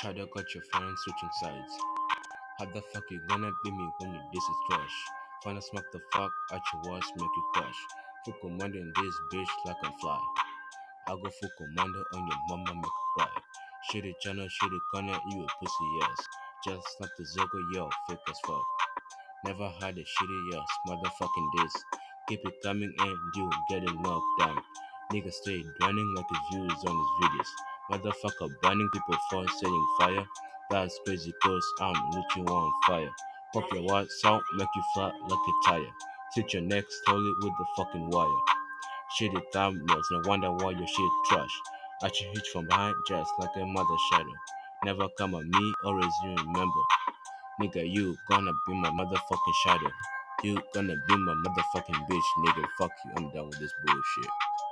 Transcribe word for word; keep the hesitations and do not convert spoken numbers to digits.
Shadow got your friends switching sides. How the fuck you gonna be me when you this is trash? Finna smack the fuck out your walls, make you crash. Full commando in this bitch like I fly. I go full commando on your mama, make her cry. Shitty channel, shitty corner, you a pussy ass. Just snap the Zogo, yo, fake as fuck. Never had a shitty ass, motherfucking this. Keep it coming and you getting knocked down. Nigga stay running like his views on his videos. Motherfucker burning people for setting fire. That's crazy cause I'm literally on fire. Pop your white salt, make you flat like a tire. Sit your neck slowly with the fucking wire. Shitty thumbnails, no wonder why your shit trash. I should hit from behind just like a mother shadow. Never come at me, always you remember. Nigga, you gonna be my motherfucking shadow. You gonna be my motherfucking bitch, nigga. Fuck you, I'm done with this bullshit.